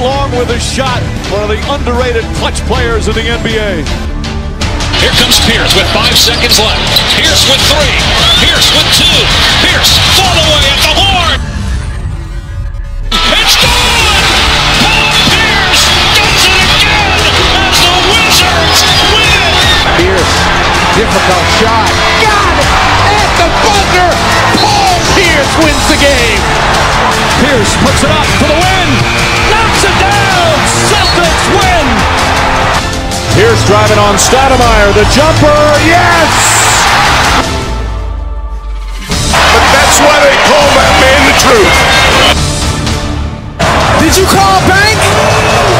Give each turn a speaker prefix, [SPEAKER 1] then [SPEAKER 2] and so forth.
[SPEAKER 1] long with a shot. One of the underrated clutch players in the NBA.
[SPEAKER 2] Here comes Pierce with 5 seconds left. Pierce with 3. Pierce with 2. Pierce all the way at the horn. It's gone! Paul Pierce does it again as the Wizards win!
[SPEAKER 3] Pierce, difficult shot. Got it! At the buzzer! Paul Pierce wins the game!
[SPEAKER 1] Pierce puts it up for the win. Knocks it down. Celtics win.
[SPEAKER 4] Pierce driving on Stoudemire. The jumper. Yes!
[SPEAKER 5] But that's why they call that man the truth.
[SPEAKER 3] Did you call bank?